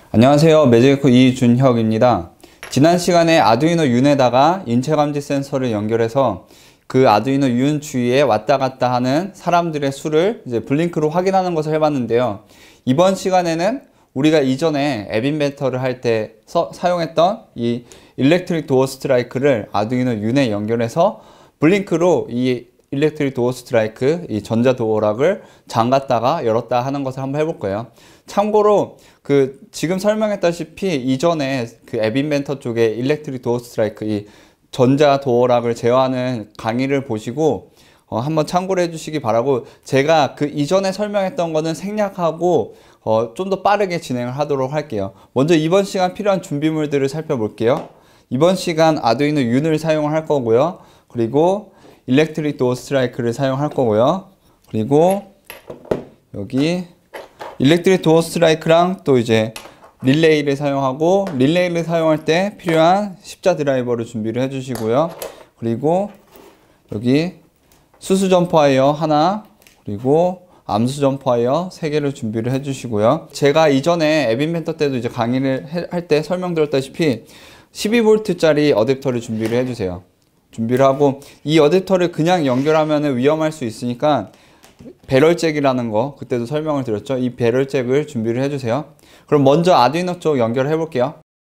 안녕하세요. 매직에코 이준혁입니다. 지난 시간에 아두이노 윤에다가 인체감지 센서를 연결해서 그 아두이노 윤 주위에 왔다 갔다 하는 사람들의 수를 이제 블링크로 확인하는 것을 해봤는데요. 이번 시간에는 우리가 이전에 앱 인벤터를 할 때 사용했던 이 일렉트릭 도어 스트라이크를 아두이노 윤에 연결해서 블링크로 이 일렉트릭 도어 스트라이크, 이 전자 도어락을 잠갔다가 열었다 하는 것을 한번 해볼 거예요. 참고로 지금 설명했다시피 이전에 그 앱 인벤터 쪽에 일렉트릭 도어 스트라이크, 이 전자 도어락을 제어하는 강의를 보시고 한번 참고를 해주시기 바라고, 제가 그 이전에 설명했던 거는 생략하고 좀 더 빠르게 진행을 하도록 할게요. 먼저 이번 시간 필요한 준비물들을 살펴볼게요. 이번 시간 아두이노 윤을 사용을 할 거고요. 그리고 일렉트릭 도어 스트라이크를 사용할 거고요. 그리고 여기 일렉트릭 도어 스트라이크랑 또 이제 릴레이를 사용하고, 릴레이를 사용할 때 필요한 십자 드라이버를 준비를 해 주시고요. 그리고 여기 수수 점퍼 와이어 하나, 그리고 암수 점퍼 와이어 3개를 준비를 해 주시고요. 제가 이전에 앱 인벤터 때도 이제 강의를 할 때 설명드렸다시피 12V 짜리 어댑터를 준비를 해 주세요. 준비를 하고, 이 어댑터를 그냥 연결하면 위험할 수 있으니까 배럴잭이라는 거 그때도 설명을 드렸죠. 이 배럴잭을 준비를 해주세요. 그럼 먼저 아두이노 쪽 연결해 볼게요.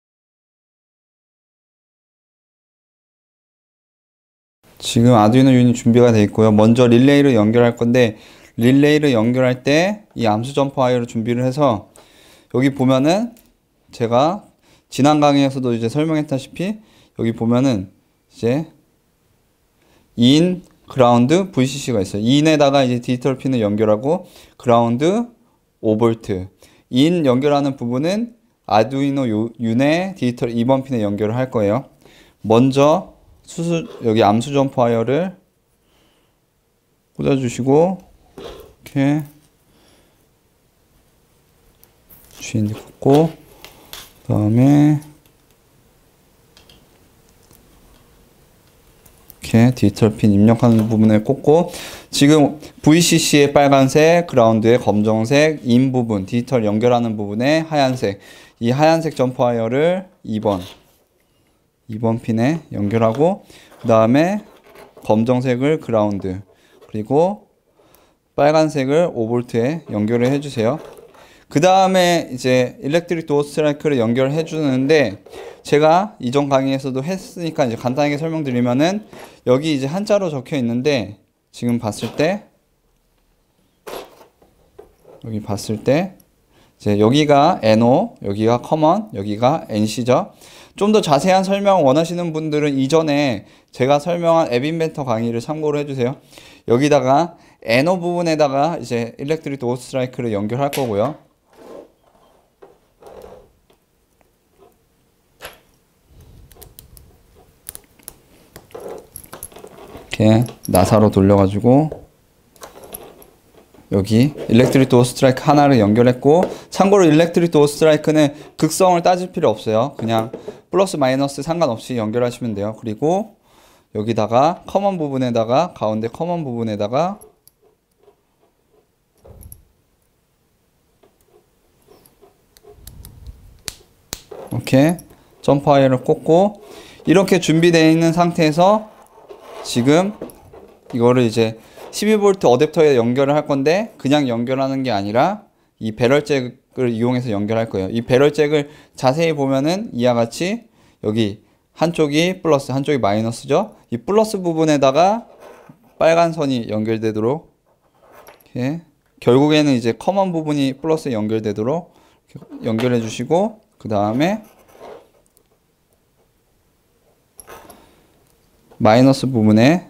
지금 아두이노 윤이 준비가 되어 있고요. 먼저 릴레이를 연결할 건데, 릴레이를 연결할 때 이 암수 점퍼 와이어를 준비를 해서, 여기 보면은 제가 지난 강의에서도 이제 설명했다시피 여기 보면은 이제 인, 그라운드, VCC가 있어요. 인에다가 이제 디지털 핀을 연결하고, 그라운드 5V. 인 연결하는 부분은 아두이노 윤의 디지털 2번 핀에 연결을 할 거예요. 먼저 여기 암수 점퍼 와이어를 꽂아주시고, 이렇게 주인지 꽂고, 그 다음에 이렇게 디지털 핀 입력하는 부분에 꽂고, 지금 VCC의 빨간색, 그라운드의 검정색, 인 부분, 디지털 연결하는 부분에 하얀색, 이 하얀색 점퍼 와이어를 2번 핀에 연결하고, 그 다음에 검정색을 그라운드, 그리고 빨간색을 5V에 연결을 해주세요. 그 다음에 이제 일렉트릭 도어 스트라이크를 연결해 주는데, 제가 이전 강의에서도 했으니까 이제 간단하게 설명드리면은, 여기 이제 한자로 적혀 있는데, 지금 봤을 때 이제 여기가 NO, 여기가 커먼, 여기가 NC죠. 좀 더 자세한 설명 원하시는 분들은 이전에 제가 설명한 앱 인벤터 강의를 참고로 해주세요. 여기다가 NO 부분에다가 이제 일렉트릭 도어 스트라이크를 연결할 거고요. 이렇게 나사로 돌려가지고 여기 일렉트릭 도어 스트라이크 하나를 연결했고, 참고로 일렉트릭 도어 스트라이크는 극성을 따질 필요 없어요. 그냥 플러스 마이너스 상관없이 연결하시면 돼요. 그리고 여기다가 커먼 부분에다가, 가운데 커먼 부분에다가 이렇게 점퍼 와이어를 꽂고, 이렇게 준비되어 있는 상태에서 지금 이거를 이제 12V 어댑터에 연결을 할 건데, 그냥 연결하는 게 아니라 이 배럴잭을 이용해서 연결할 거예요. 이 배럴잭을 자세히 보면은 이와 같이 여기 한쪽이 플러스, 한쪽이 마이너스죠. 이 플러스 부분에다가 빨간 선이 연결되도록, 이렇게 결국에는 이제 커먼 부분이 플러스에 연결되도록 이렇게 연결해 주시고, 그 다음에 마이너스 부분에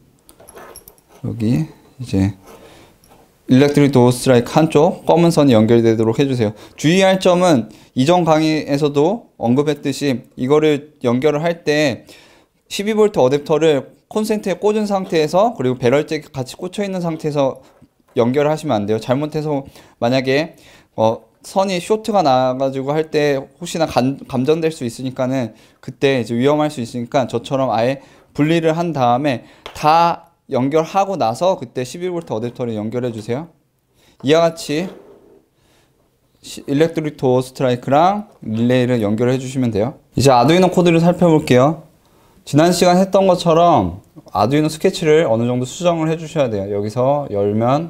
여기 이제 일렉트릭 도어 스트라이크 한쪽 검은 선이 연결되도록 해주세요. 주의할 점은 이전 강의에서도 언급했듯이, 이거를 연결을 할 때 12V 어댑터를 콘센트에 꽂은 상태에서, 그리고 배럴잭이 같이 꽂혀 있는 상태에서 연결을 하시면 안 돼요. 잘못해서 만약에 선이 쇼트가 나가지고 할 때 혹시나 감전될 수 있으니까는, 그때 이제 위험할 수 있으니까 저처럼 아예 분리를 한 다음에 다 연결하고 나서 그때 12V 어댑터를 연결해 주세요. 이와 같이 일렉트릭 도어 스트라이크랑 릴레이를 연결해 주시면 돼요. 이제 아두이노 코드를 살펴볼게요. 지난 시간 했던 것처럼 아두이노 스케치를 어느 정도 수정을 해 주셔야 돼요. 여기서 열면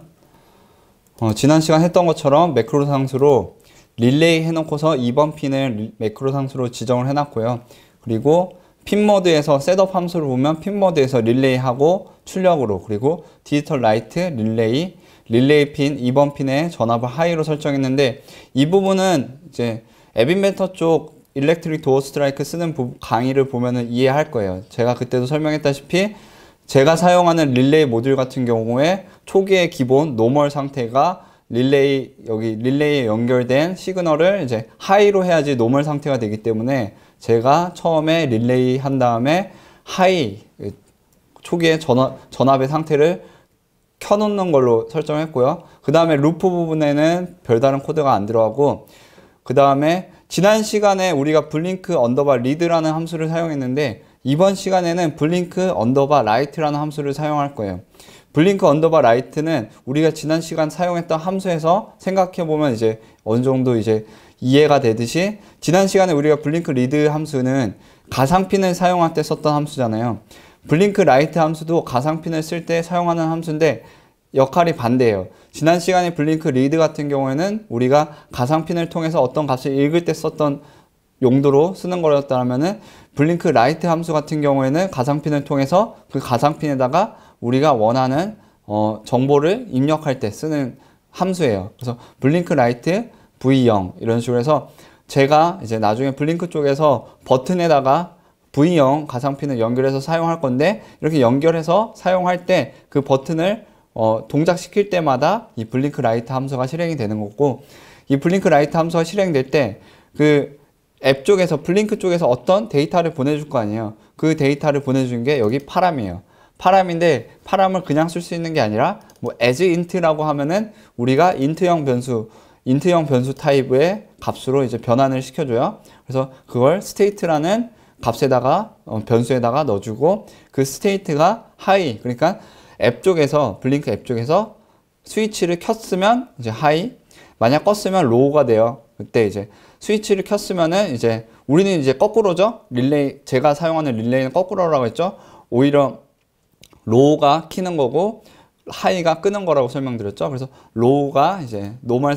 지난 시간 했던 것처럼 매크로 상수로 릴레이 해놓고서 2번 핀을 매크로 상수로 지정을 해놨고요. 그리고 핀 모드에서 셋업 함수를 보면 핀 모드에서 릴레이하고 출력으로, 그리고 디지털 라이트 릴레이 핀 2번 핀에 전압을 하이로 설정했는데, 이 부분은 이제 앱인벤터 쪽 일렉트릭 도어 스트라이크 쓰는 강의를 보면은 이해할 거예요. 제가 그때도 설명했다시피 제가 사용하는 릴레이 모듈 같은 경우에 초기의 기본 노멀 상태가 여기 릴레이에 연결된 시그널을 이제 하이로 해야지 노멀 상태가 되기 때문에 제가 처음에 릴레이 한 다음에 하이, 초기의 전압의 상태를 켜놓는 걸로 설정했고요. 그 다음에 루프 부분에는 별다른 코드가 안 들어가고, 그 다음에 지난 시간에 우리가 블링크 언더바 리드라는 함수를 사용했는데, 이번 시간에는 블링크 언더바 라이트라는 함수를 사용할 거예요. 블링크 언더바 라이트는 우리가 지난 시간 사용했던 함수에서 생각해보면 이제 어느 정도 이제 이해가 되듯이, 지난 시간에 우리가 블링크 리드 함수는 가상핀을 사용할 때 썼던 함수잖아요. 블링크 라이트 함수도 가상핀을 쓸 때 사용하는 함수인데 역할이 반대예요. 지난 시간에 블링크 리드 같은 경우에는 우리가 가상핀을 통해서 어떤 값을 읽을 때 썼던 용도로 쓰는 거였다면은, 블링크 라이트 함수 같은 경우에는 가상핀을 통해서 그 가상핀에다가 우리가 원하는 정보를 입력할 때 쓰는 함수예요. 그래서 블링크 라이트 V0 이런 식으로 해서, 제가 이제 나중에 블링크 쪽에서 버튼에다가 V0 가상핀을 연결해서 사용할 건데, 이렇게 연결해서 사용할 때 그 버튼을 동작시킬 때마다 이 블링크 라이트 함수가 실행이 되는 거고, 이 블링크 라이트 함수가 실행될 때 그 앱 쪽에서, 블링크 쪽에서 어떤 데이터를 보내줄 거 아니에요. 그 데이터를 보내주는 게 여기 파람이에요. 파람인데, 파람을 그냥 쓸 수 있는 게 아니라 뭐 as int라고 하면은 우리가 인트형 변수 타입의 값으로 이제 변환을 시켜줘요. 그래서 그걸 state라는 값에다가 변수에다가 넣어주고, 그 state가 high, 그러니까 앱 쪽에서, 블링크 앱 쪽에서 스위치를 켰으면 이제 high, 만약 껐으면 low가 돼요. 그때 이제 스위치를 켰으면은 이제 우리는 이제 거꾸로죠. 릴레이, 제가 사용하는 릴레이는 거꾸로라고 했죠. 오히려 low가 키는 거고 하이가 끄는 거라고 설명드렸죠. 그래서 low가 이제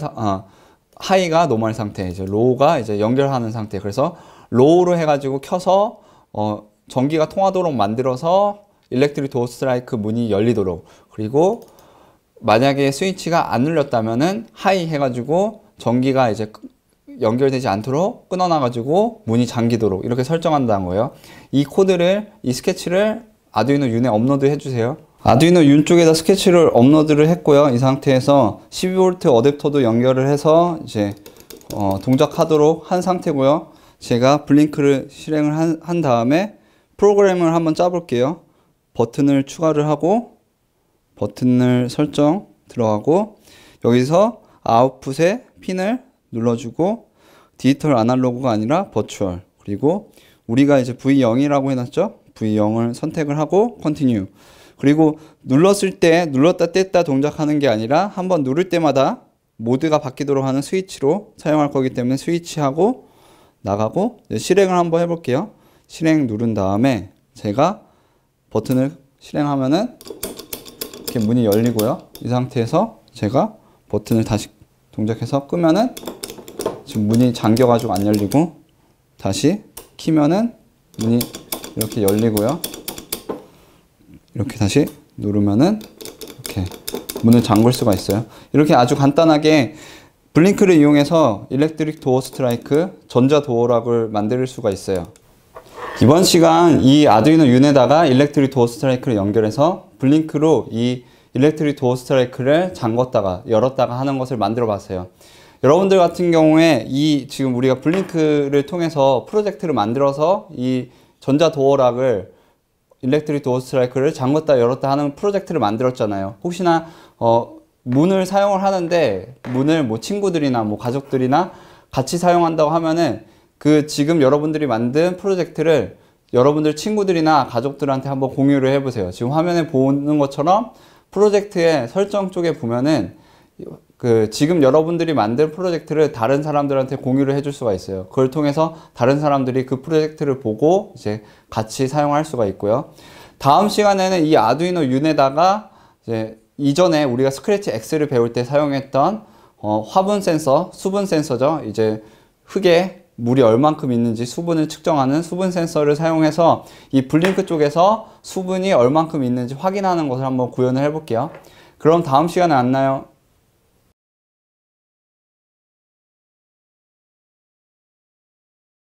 하이가 노멀 상태, 이제 low가 이제 연결하는 상태. 그래서 low로 해가지고 켜서 전기가 통하도록 만들어서 일렉트릭 도어 스트라이크 문이 열리도록, 그리고 만약에 스위치가 안 눌렸다면은 하이 해가지고 전기가 이제 연결되지 않도록 끊어놔가지고 문이 잠기도록 이렇게 설정한다는 거예요. 이 스케치를 아두이노 윤에 업로드 해주세요. 아두이노 윤 쪽에다 스케치를 업로드를 했고요. 이 상태에서 12V 어댑터도 연결을 해서 이제 동작하도록 한 상태고요. 제가 블링크를 실행을 한 다음에 프로그램을 한번 짜볼게요. 버튼을 추가를 하고, 버튼을 설정 들어가고, 여기서 아웃풋에 핀을 눌러주고, 디지털 아날로그가 아니라 버추얼, 그리고 우리가 이제 V0이라고 해놨죠. V0을 선택을 하고 컨티뉴. 그리고 눌렀을 때 눌렀다 뗐다 동작하는 게 아니라 한번 누를 때마다 모드가 바뀌도록 하는 스위치로 사용할 거기 때문에 스위치하고 나가고, 실행을 한번 해볼게요. 실행 누른 다음에 제가 버튼을 실행하면은 이렇게 문이 열리고요. 이 상태에서 제가 버튼을 다시 동작해서 끄면은 지금 문이 잠겨가지고 안 열리고, 다시 키면은 문이 이렇게 열리고요. 이렇게 다시 누르면은 이렇게 문을 잠글 수가 있어요. 이렇게 아주 간단하게 블링크를 이용해서 일렉트릭 도어 스트라이크, 전자 도어락을 만들 수가 있어요. 이번 시간 이 아두이노 윤에다가 일렉트릭 도어 스트라이크를 연결해서 블링크로 이 일렉트릭 도어 스트라이크를 잠궜다가 열었다가 하는 것을 만들어 봤어요. 여러분들 같은 경우에 지금 우리가 블링크를 통해서 프로젝트를 만들어서 이 전자 도어락을, 일렉트릭 도어 스트라이크를 잠궜다 열었다 하는 프로젝트를 만들었잖아요. 혹시나 문을 사용을 하는데, 문을 뭐 친구들이나 뭐 가족들이나 같이 사용한다고 하면은 지금 여러분들이 만든 프로젝트를 여러분들 친구들이나 가족들한테 한번 공유를 해보세요. 지금 화면에 보는 것처럼 프로젝트의 설정 쪽에 보면은 지금 여러분들이 만든 프로젝트를 다른 사람들한테 공유를 해줄 수가 있어요. 그걸 통해서 다른 사람들이 그 프로젝트를 보고 이제 같이 사용할 수가 있고요. 다음 시간에는 이 아두이노 윤에다가 이제 이전에 우리가 스크래치 X를 배울 때 사용했던 화분 센서, 수분 센서죠. 이제 흙에 물이 얼만큼 있는지 수분을 측정하는 수분 센서를 사용해서 이 블링크 쪽에서 수분이 얼만큼 있는지 확인하는 것을 한번 구현을 해볼게요. 그럼 다음 시간에 만나요.